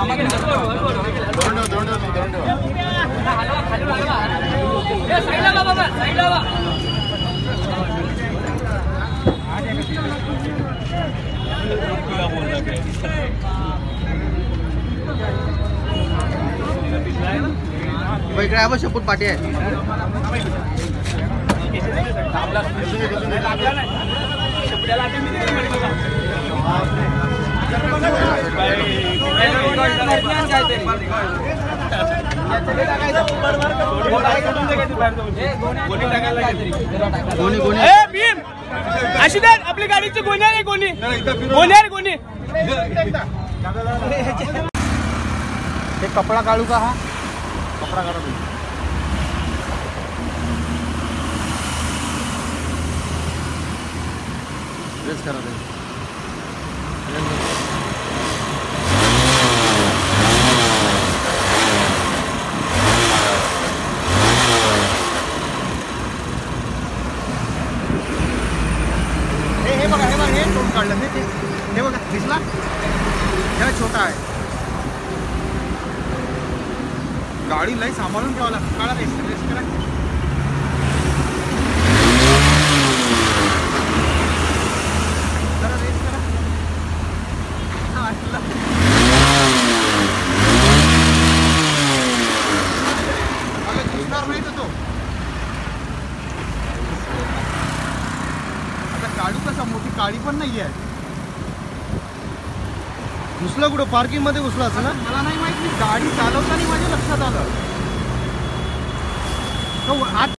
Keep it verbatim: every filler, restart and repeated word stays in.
इकडे आहे बघ शेपूट पाटी आहे. गोणी गोणी आशीर्वाद आपली गाडीची गोणी आहे. गोणी गोणी आहे गोणी. हे कपडा काढू का? हा कपडा काढा तुम्ही. ड्रेस करा ते. हे हे बघा हे बघा हे टोन काढलं हे हे बघा दिसला हे छोटा आहे. गाडी लई सांभाळून ठेवायला काढा रेस रेस करा. जरा रेस करा. अगं दिसणार नाही तो. आता काढू कसा? मोठी काळी पण नाही आहे. घुसलं कुठं? पार्किंग मध्ये घुसला असं ना. मला नाही माहिती. गाडी चालवताना माझ्या लक्षात आलं.